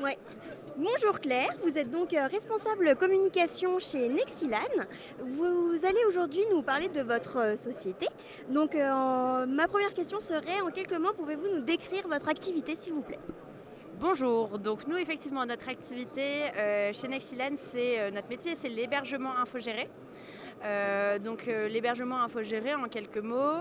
Ouais. Bonjour Claire, vous êtes donc responsable communication chez Nexilan. Vous allez aujourd'hui nous parler de votre société. Donc ma première question serait, en quelques mots, pouvez-vous nous décrire votre activité s'il vous plaît? Bonjour, donc nous effectivement notre activité chez Nexilan, c'est notre métier, c'est l'hébergement infogéré. L'hébergement infogéré en quelques mots,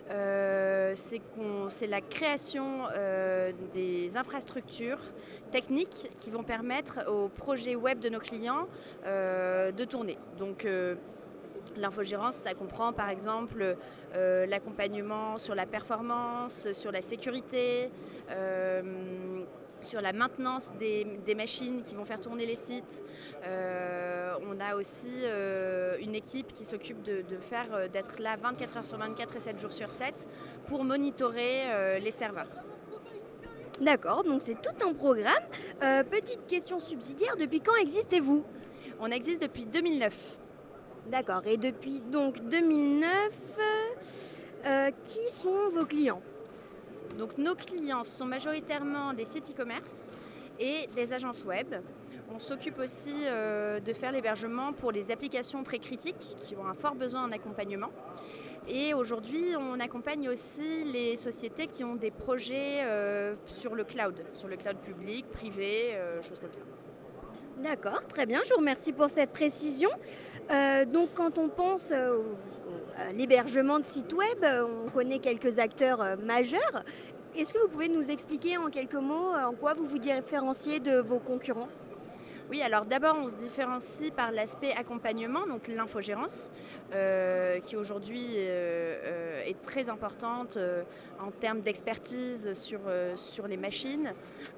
c'est la création des infrastructures techniques qui vont permettre aux projets web de nos clients de tourner. L'infogérance, ça comprend par exemple l'accompagnement sur la performance, sur la sécurité, sur la maintenance des machines qui vont faire tourner les sites. On a aussi une équipe qui s'occupe d'être là 24 heures sur 24 et 7 jours sur 7 pour monitorer les serveurs. D'accord, donc c'est tout un programme. Petite question subsidiaire, depuis quand existez-vous? On existe depuis 2009. D'accord, et depuis donc 2009, qui sont vos clients? Donc nos clients sont majoritairement des sites e-commerce et des agences web. On s'occupe aussi de faire l'hébergement pour les applications très critiques qui ont un fort besoin en accompagnement. Et aujourd'hui, on accompagne aussi les sociétés qui ont des projets sur le cloud public, privé, choses comme ça. D'accord, très bien, je vous remercie pour cette précision. Donc quand on pense à l'hébergement de sites web, on connaît quelques acteurs majeurs. Est-ce que vous pouvez nous expliquer en quelques mots en quoi vous vous différenciez de vos concurrents? Oui, alors d'abord, on se différencie par l'aspect accompagnement, donc l'infogérance, qui aujourd'hui est très importante en termes d'expertise sur les machines,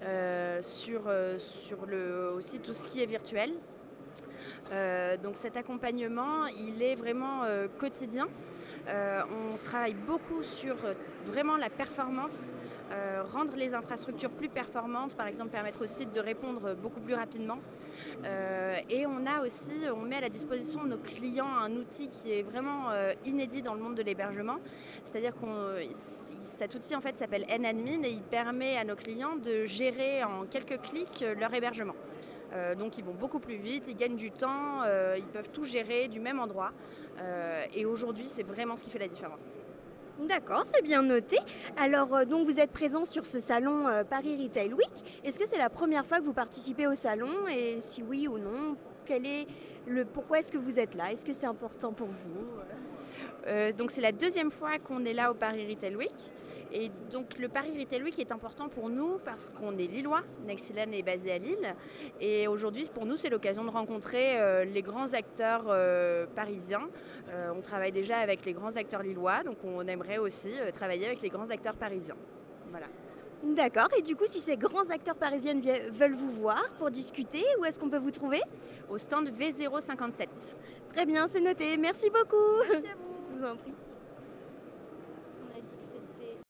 aussi tout ce qui est virtuel. Donc cet accompagnement, il est vraiment quotidien. On travaille beaucoup sur vraiment la performance, rendre les infrastructures plus performantes, par exemple permettre au site de répondre beaucoup plus rapidement. Et on met à la disposition de nos clients un outil qui est vraiment inédit dans le monde de l'hébergement. C'est-à-dire que cet outil en fait s'appelle NAdmin et il permet à nos clients de gérer en quelques clics leur hébergement. Donc ils vont beaucoup plus vite, ils gagnent du temps, ils peuvent tout gérer du même endroit. Et aujourd'hui, c'est vraiment ce qui fait la différence. D'accord, c'est bien noté. Alors donc vous êtes présent sur ce salon Paris Retail Week. Est-ce que c'est la première fois que vous participez au salon et si oui ou non, pourquoi est-ce que vous êtes là? Est-ce que c'est important pour vous? Donc c'est la deuxième fois qu'on est là au Paris Retail Week. Et donc le Paris Retail Week est important pour nous parce qu'on est lillois. Nexilan est basé à Lille. Et aujourd'hui, pour nous, c'est l'occasion de rencontrer les grands acteurs parisiens. On travaille déjà avec les grands acteurs lillois, donc on aimerait aussi travailler avec les grands acteurs parisiens. Voilà. D'accord, et du coup si ces grands acteurs parisiens veulent vous voir pour discuter, où est-ce qu'on peut vous trouver? Au stand V057. Très bien, c'est noté. Merci beaucoup. Merci à vous. Je vous en prie.